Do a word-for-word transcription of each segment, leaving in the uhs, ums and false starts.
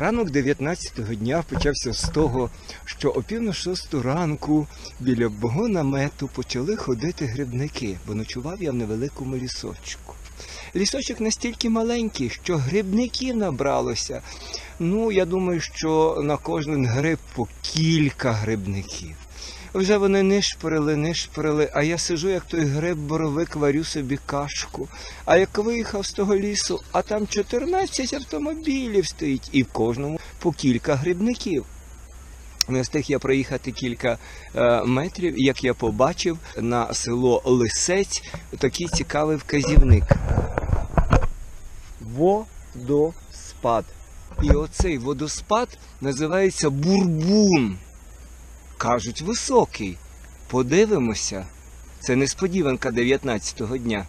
Ранок дев'ятнадцятого дня почався з того, що о пів на шосту ранку біля мого намету почали ходити грибники, бо ночував я в невеликому лісочку. Лісочок настільки маленький, що грибників набралося. Ну, я думаю, що на кожен гриб по кілька грибників. Вже вони нишпорили, нишпорили, а я сижу, як той гриб-боровик, варю собі кашку. А як виїхав з того лісу, а там чотирнадцять автомобілів стоїть, і в кожному по кілька грибників. Не встиг я проїхати кілька е, метрів, як я побачив на село Лисець такий цікавий вказівник. Водоспад. І оцей водоспад називається Бурбун. Кажуть, високий. Подивимося. Це несподіванка дев'ятнадцятого дня.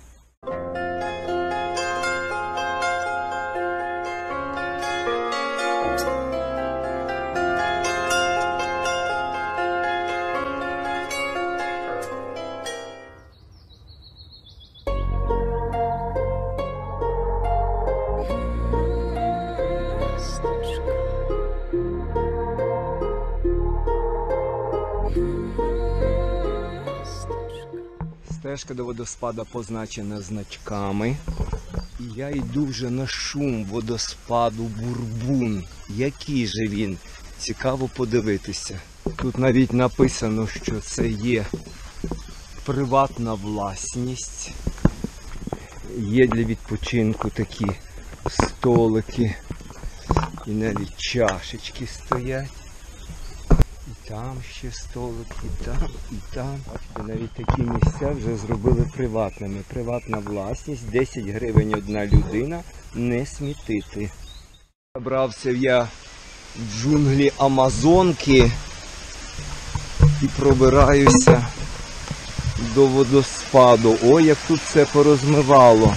Стежка до водоспада позначена значками. І я йду вже на шум водоспаду Бурбун. Який же він? Цікаво подивитися. Тут навіть написано, що це є приватна власність. Є для відпочинку такі столики. І навіть чашечки стоять. І там ще столик, і там, і там. І навіть такі місця вже зробили приватними. Приватна власність, десять гривень одна людина, не смітити. Забрався я в джунглі Амазонки і пробираюся до водоспаду. Ой, як тут все порозмивало.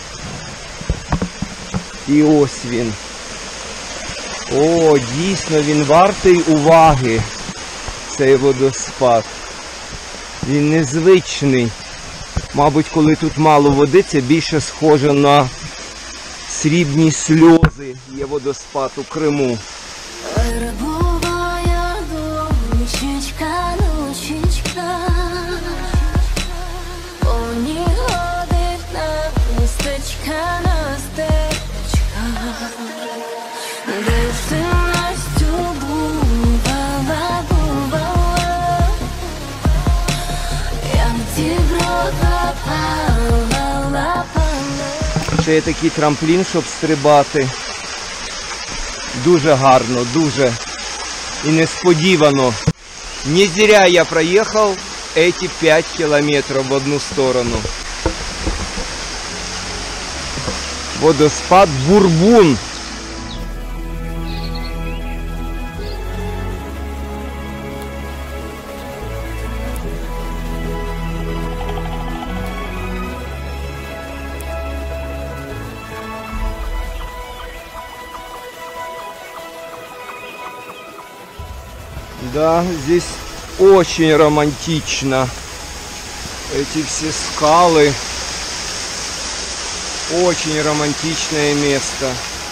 І ось він. О, дійсно, він вартий уваги, цей водоспад. Він незвичний. Мабуть, коли тут мало води, це більше схоже на срібні сльози. Є водоспад у Криму. Ще є такий трамплін, щоб стрибати. Дуже гарно, дуже. І несподівано. Не зря я проїхав ці п'ять кілометрів в одну сторону. Водоспад Бурбун. Да, здесь очень романтично. Эти все скалы. Очень романтичное место.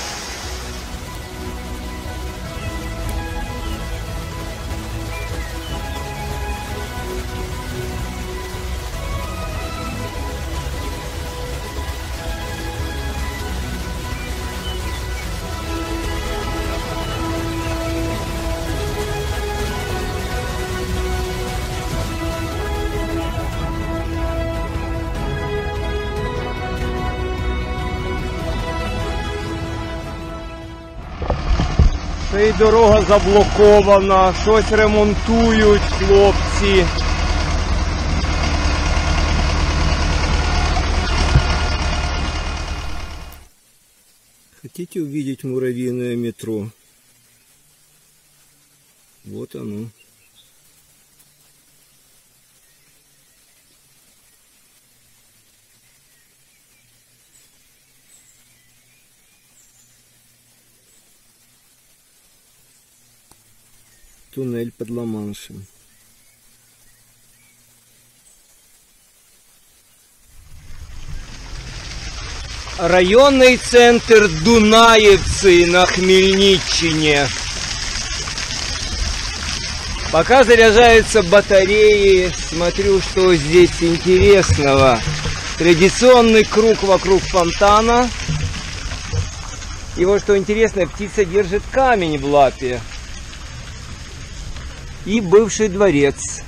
Це і дорога заблокована, щось ремонтують хлопці. Хотите увидеть муравьиное метро? Вот оно. Туннель под Ла-Маншем. Районный центр Дунаевцы на Хмельниччине. Пока заряжаются батареи, смотрю, что здесь интересного. Традиционный круг вокруг фонтана. И вот что интересно, птица держит камень в лапе. И бывший дворец.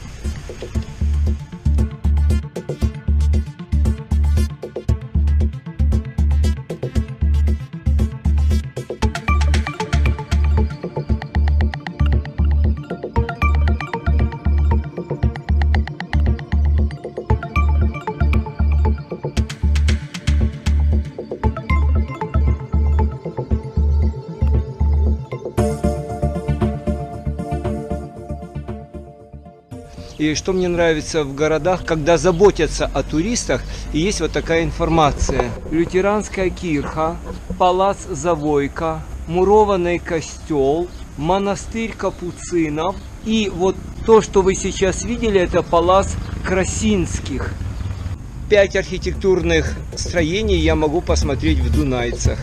И что мне нравится в городах, когда заботятся о туристах, и есть вот такая информация. Лютеранская кирха, палац Завойка, мурованный костел, монастырь капуцинов. И вот то, что вы сейчас видели, это палац Красинских. Пять архитектурных строений я могу посмотреть в Дунайцах.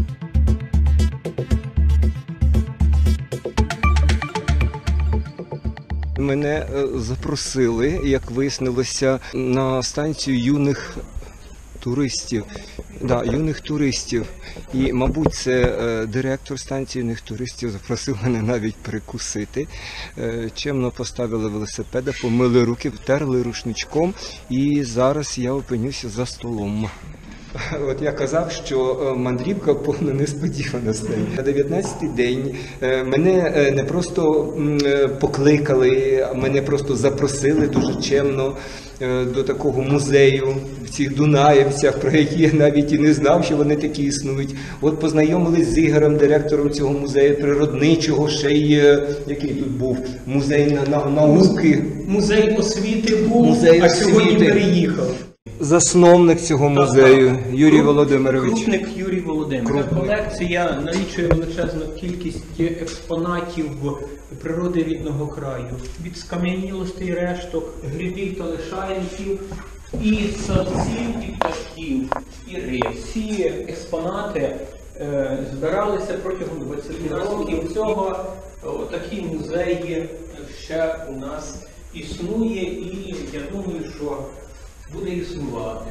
Мене запросили, як вияснилося, на станцію юних туристів. Да, юних туристів. І, мабуть, це е, директор станції юних туристів запросив мене навіть перекусити. Е, чемно поставили велосипеда, помили руки, втерли рушничком, і зараз я опинюся за столом. От я казав, що мандрівка повна несподіваностей. На дев'ятнадцятий день мене не просто покликали, мене просто запросили дуже чемно до такого музею в цих Дунаєвцях, про які я навіть і не знав, що вони такі існують. От познайомились з Ігорем, директором цього музею природничого, ще й, який тут був, музей на, на, науки. Музей освіти був, музей а освіти. Сьогодні переїхав. Засновник цього музею, так, так. Юрій Володимирович. Крупник Юрій Володимирович. Колекція налічує величезну кількість експонатів природи рідного краю. Від скам'янілостей решток, грибів та лишайників, і савців, і птахів, і риб. Всі експонати е, збиралися протягом двадцяти років. Цього такі музеї ще у нас існує, і я думаю, що буде існувати.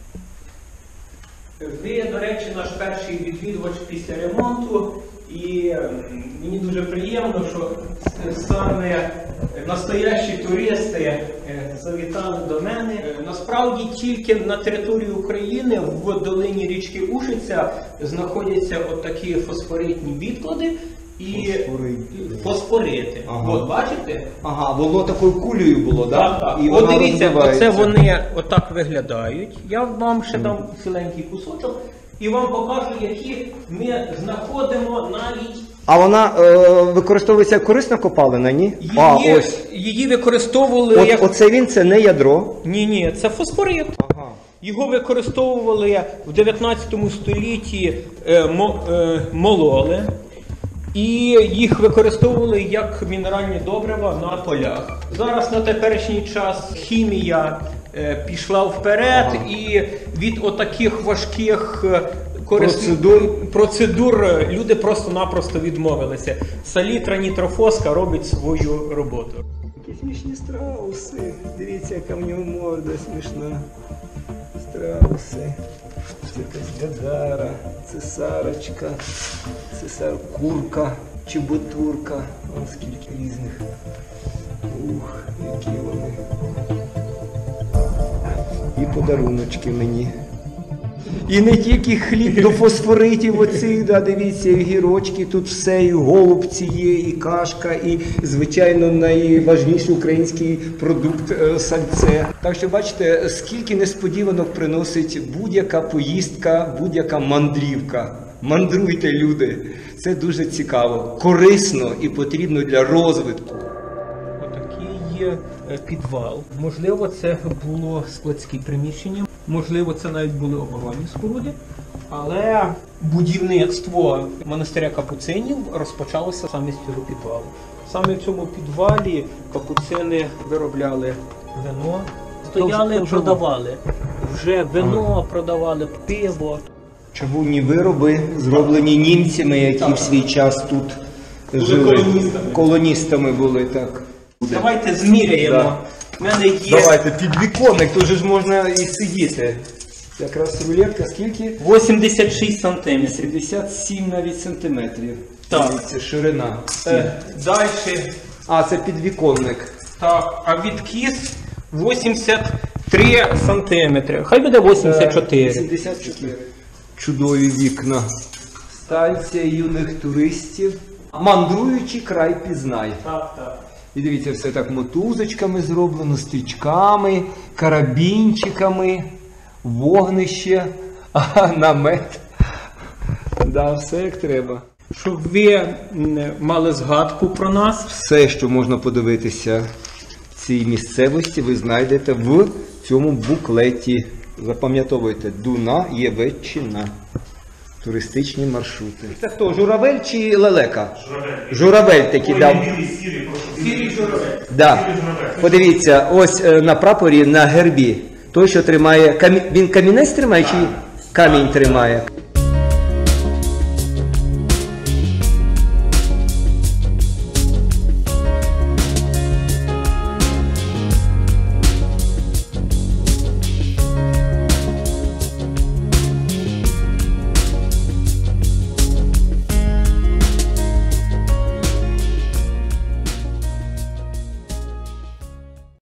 Ви, до речі, наш перший відвідувач після ремонту, і мені дуже приємно, що саме настоящі туристи завітали до мене. Насправді тільки на території України в долині річки Ушиця знаходяться отакі фосфоритні відклади. І фосфорити. Ага. От, бачите? Ага, воно такою кулею було, так? Так, так. От дивіться, оце вони отак виглядають. Я вам ще дам ціленький кусочок і вам покажу, які ми знаходимо навіть. А вона е, використовується корисна копалина, ні? Її, а, ось. її використовували От, як... Оце він, це не ядро? Ні, ні, це фосфорит. Ага. Його використовували в дев'ятнадцятому столітті, е, мо, е, мололи. І їх використовували як мінеральні добрива на полях. Зараз на теперішній час хімія е, пішла вперед, ага. І від отаких важких корис... процедур. процедур люди просто-напросто відмовилися. Салітра нітрофоска робить свою роботу. Які смішні страуси. Дивіться, яка в нього морда смішна. Страуси. Це якась гадара, цесарочка, цесар, курка, чеботурка. Ось скільки різних. Ух, які вони. І подаруночки мені. І не тільки хліб до фосфоритів оцих, да, дивіться, і гірочки, тут все, і голубці є, і кашка, і, звичайно, найважніший український продукт – сальце. Так що, бачите, скільки несподіванок приносить будь-яка поїздка, будь-яка мандрівка. Мандруйте, люди. Це дуже цікаво, корисно і потрібно для розвитку. Отакий є підвал. Можливо, це було складське приміщення. Можливо, це навіть були оборонні споруди, але будівництво монастиря капуцинів розпочалося саме з цього підвалу. Саме в цьому підвалі капуцини виробляли вино. Стояли, продавали. Вже вино продавали, пиво. Чавунні вироби, зроблені німцями, які в свій час тут жили. колоністами. Колоністами були, так. Давайте зміряємо. Да. У мене є Давайте, підвіконник, тут же ж можна і сидіти. Якраз рулетка скільки? вісімдесят шість сантиметрів. п'ятдесят сім навіть сантиметрів. Так. Це ширина. Е, Далі. А, це підвіконник. Так, а відкіс вісімдесят три сантиметри. Хай буде вісімдесят чотири. вісімдесят чотири. Чудові вікна. Станція юних туристів. Мандруючий край пізнай. Так, так. І дивіться, все так мотузочками зроблено, стрічками, карабінчиками, вогнище, а, намет. Да, все як треба. Щоб ви м, мали згадку про нас. Все, що можна подивитися в цій місцевості, ви знайдете в цьому буклеті. Запам'ятовуйте, Дунаєвеччина. Туристичні маршрути. Це хто, журавель чи лелека? Журавель. Журавель такий дав. Сірий журавель. Да. Подивіться, ось е, на прапорі, на гербі, той, що тримає, камі... він камінець тримає чи камінь тримає?